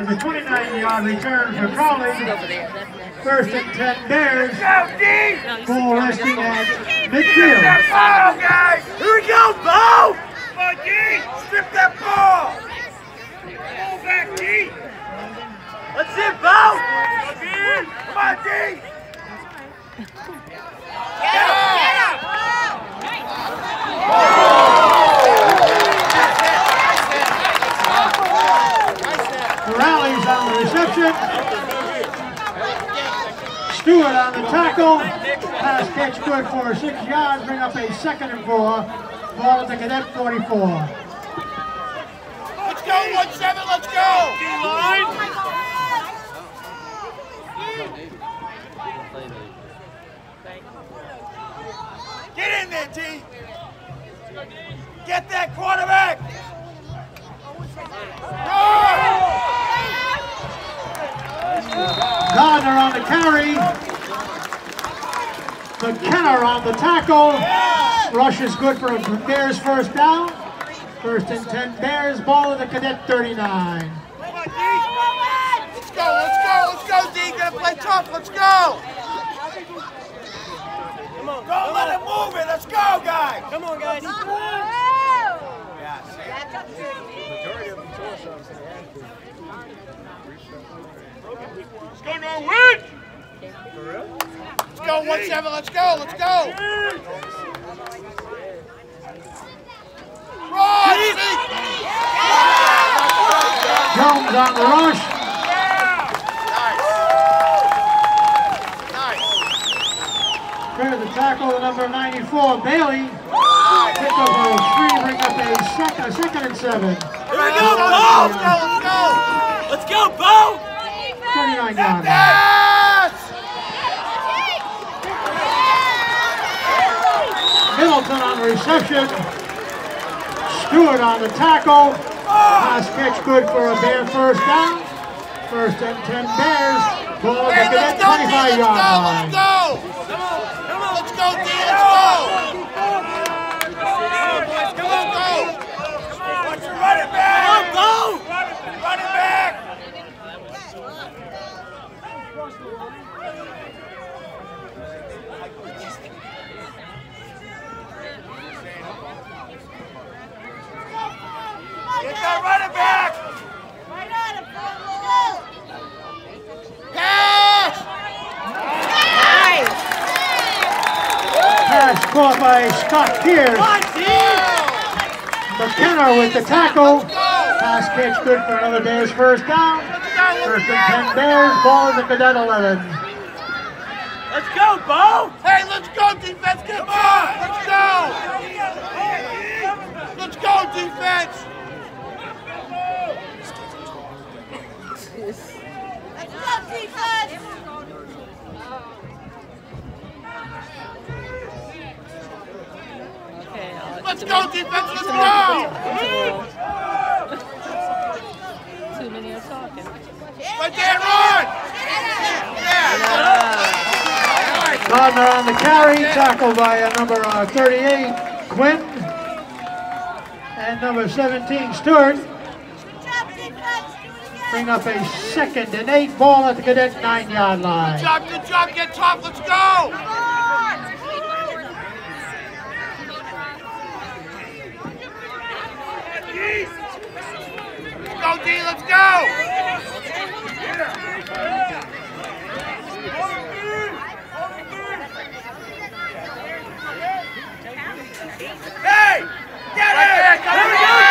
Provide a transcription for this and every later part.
was a 29-yard return for Crowley. First and 10 Bears. Ball resting at midfield. Ball, guys! Here we go, Bo! Come on, D! Strip that ball! Ball back, D! That's it, Bo! Come on, D! Get him! Morales on the reception. Stewart on the tackle. Pass catch good for 6 yards. Bring up a 2nd and 4. Ball at the Cadet 44. Let's go, 1-7, let's go! D-line! Get in there, T! Get that quarterback! Gardner on the carry. McKenna on the tackle. Rush is good for a Bears first down. First and 10 Bears. Ball at the Cadet 39. Let's go, D. Gonna play tough, let's go! Come on, don't let him move it, let's go, guys! Come on, guys! Let's go, Norwich! Let's go, 1-7, let's go, let's go! Jones on the rush. Clear the tackle, number 94, Bailey. Pick up a 3, bring up a second and 7. Here we go, Bo! Let's go, Bo! 39 yards. Middleton on the reception. Stewart on the tackle. Pass catch good for a Bear first down. First and 10 Bears. Ball at the Cadet 25-yard line. Let's go, D, let's go! Come on, go! Watch your running back! Come on, go! Running back! Get that running back! Pass! Pass caught by Scott Pierce. McKenna with the tackle. Pass catch good for another Bears first down. First and 10 Bears. Ball at the Cadet 11. Let's go, Bo! Hey, let's go, defense! Come on! Let's go! Let's go, defense! go, defense! Let's go, defense! Let's go! Too many are talking. Right there, run! Gardner on the carry, tackled by number 38, Quinn, and number 17, Stewart. Bring up a 2nd and 8, ball at the Cadet 9-yard line. Good job, get tough, let's go! Let's go, D, let's go! Hey! Get it! Here we go,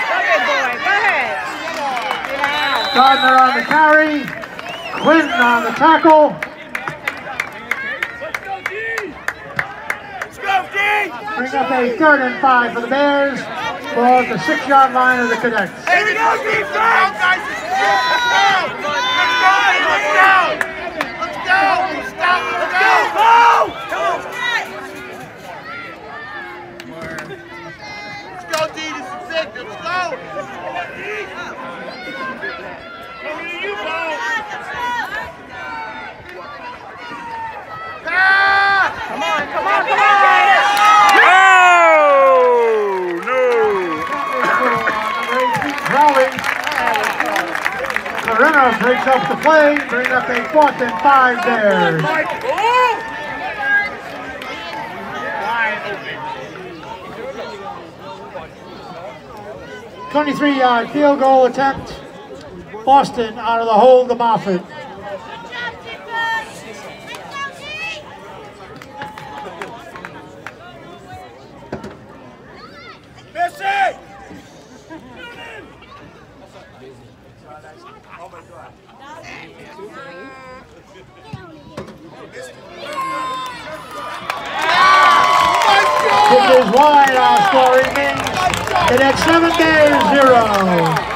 Gardner on the carry, Quinn on the tackle. Let's go, D! Let's go, D! Bring up a 3rd and 5 for the Bears. Ball at the 6-yard line of the Cadets. Here we go, defense! Guys, let's go! Let's go! Let's go! Let's go! Let's go! Go! Let's go, D! This is it! Let's go! Over to you, Bo! Pass! Come on! Come on! Come on! Brown breaks up the play, bring up a 4th and 5 Bears. 23-yard field goal attempt. Boston out of the hole to Moffett. Kick is wide, our score remains. Cadets 7 Bears 0.